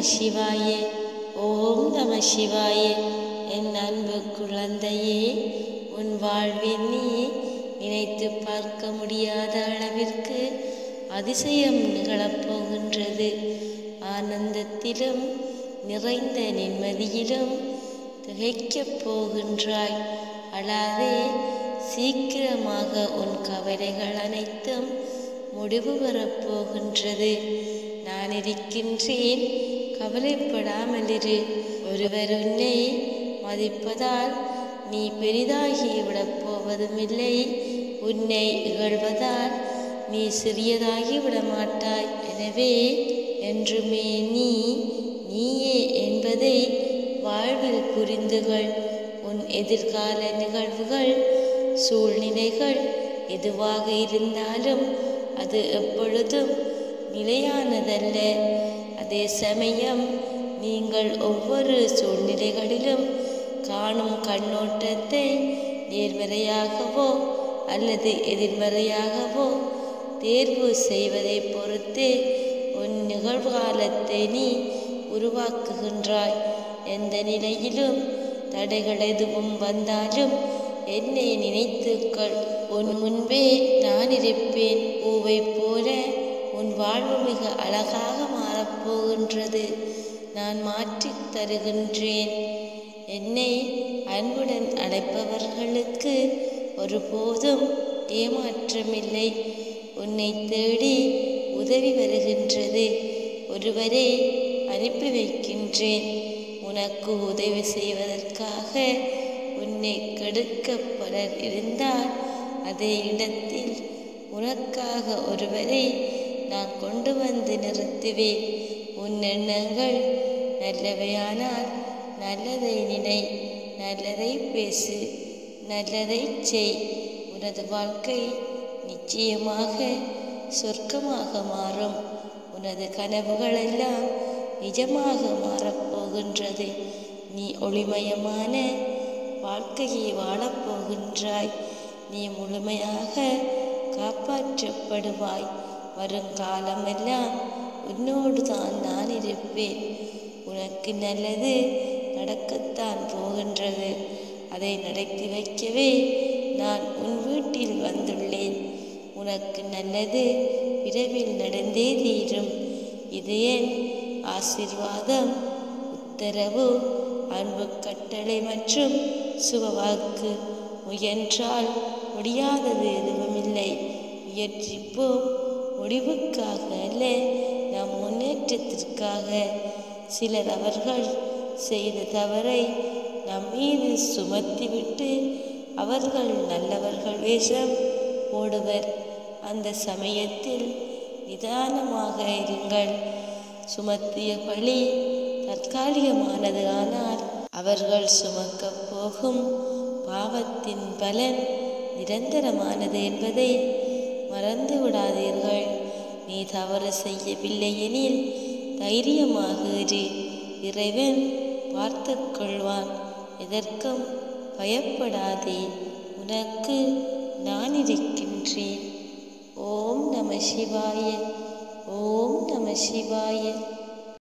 சிவாய. ஓம் நம சிவாய. என் அன்பு குழந்தையே, உன் வாழ்வில் நீ நினைத்து பார்க்க முடியாத அளவிற்கு அதிசயம் நிகழப்போகின்றது. ஆனந்தத்திலும் நிறைந்த நிம்மதியிலும் திகைக்கப் போகின்றாய். அழாதே, சீக்கிரமாக உன் கவலைகள் அனைத்தும் முடிவு வரப்போகின்றது. நான் இருக்கின்றேன், கவலைப்படாமல் இரு. ஒருவர் உன்னை மதிப்பதால் நீ பெரிதாகிவிடப் போவதுமில்லை. உன்னை இகழ்வதால் நீ சிறியதாகிவிட மாட்டாய். எனவே என்றுமே நீயே என்பதை வாழ்வில் புரிந்துகள். உன் எதிர்கால நிகழ்வுகள், சூழ்நிலைகள் எதுவாக இருந்தாலும் அது எப்பொழுதும் நிலையானதல்ல. அதே சமயம் நீங்கள் ஒவ்வொரு சூழ்நிலைகளிலும் காணும் கண்ணோட்டத்தை நேர்மறையாகவோ அல்லது எதிர்மறையாகவோ தேர்வு செய்வதை பொறுத்து உன் நிகழ்காலத்தை நீ உருவாக்குகின்றாய். எந்த நிலையிலும் தடைகள் எதுவும் வந்தாலும் என்னை நினைத்துக்கள். உன் முன்பே நான் இருப்பேன். பூவை போல உன் வாழ்வு மிக அழகாக மாறப்போகின்றது. நான் மாற்றித் தருகின்றேன். என்னை அன்புடன் அழைப்பவர்களுக்கு ஒருபோதும் ஏமாற்றமில்லை. உன்னை தேடி உதவி வருகின்றது. ஒருவரை அனுப்பி வைக்கின்றேன். உனக்கு உதவி செய்வதற்காக. உன்னை கெடுக்க பலர் இருந்தால் அதே இடத்தில் உனக்காக ஒருவரை நான் கொண்டு வந்து நிறுத்துவேன். உன் எண்ணங்கள் நல்லவையானால் நல்லதை நினை, நல்லதை பேசு, நல்லதை செய். உனது வாழ்க்கை நிச்சயமாக சொர்க்கமாக மாறும். உனது கனவுகள் எல்லாம் நிஜமாக மாறப்போகின்றது. நீ ஒளிமயமான வாழ்க்கையை வாழப்போகின்றாய். நீ முழுமையாக காப்பாற்றப்படுவாய். வருங்காலமெல்லாம் உன்னோடு தான் நான் இருப்பேன். உனக்கு நல்லது நடக்கத்தான் போகின்றது. அதை நடத்தி வைக்கவே நான் உன் வீட்டில் வந்துள்ளேன். உனக்கு நல்லது விரைவில் நடந்தே தீரும். இது என் ஆசீர்வாதம், உத்தரவு, அன்பு கட்டளை மற்றும் சுபவாக்கு. முயன்றால் முடியாதது எதுவுமில்லை. முயற்சிப்போம், முடிவுக்காக அல்ல, நம் முன்னேற்றத்திற்காக. சிலர் அவர்கள் செய்த தவறை நம் மீது சுமத்திவிட்டு அவர்கள் நல்லவர்கள் வேஷம் போடுவர். அந்த சமயத்தில் நிதானமாக இருங்கள். சுமத்திய பழி தற்காலிகமானது, ஆனால் அவர்கள் சுமக்கப் போகும் பாவத்தின் பலன் நிரந்தரமானது என்பதை மறந்து விடாதீர்கள். நீ தவறு செய்யவில்லை எனில் தைரியமாக இரு. இறைவன் பார்த்து கொள்வான். எதற்கும் பயப்படாதே. உனக்கு நான் இருக்கின்றேன். ஓம் நம சிவாய. ஓம் நம சிவாய.